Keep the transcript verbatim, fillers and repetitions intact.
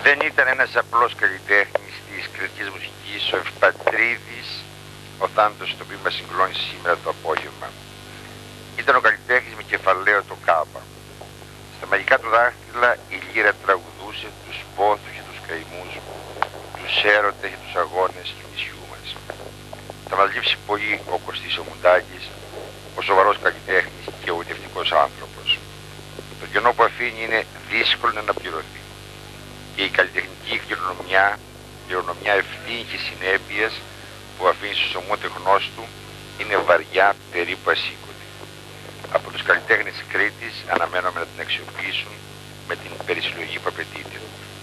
Δεν ήταν ένας απλός καλλιτέχνης της κριτικής μουσικής, ο Ευπατρίδης, ο θάνατος του οποίος μας συγκλώνησε σήμερα το απόγευμα. Ήταν ο καλλιτέχνης με κεφαλαίο το κάπα. Στα μαγικά του δάχτυλα η λύρα τραγουδούσε τους πόθους και τους καημούς, τους έρωτες και τους αγώνες του νησιού μας. Θα μας λείψει πολύ ο Κωστής ο Μουντάκης, ο σοβαρός καλλιτέχνης και γοητευτικός άνθρωπος. Το κενό που αφήνει είναι δύσκολο να αναπληρωθεί. Και η καλλιτεχνική κληρονομιά, κληρονομιά ευθύνη και συνέπειες που αφήνει στους ομότεχνός του είναι βαριά, περίπου ασήκωτη. Από τους καλλιτέχνες της Κρήτης αναμένουμε να την αξιοποιήσουν με την περισυλλογή που απαιτείται.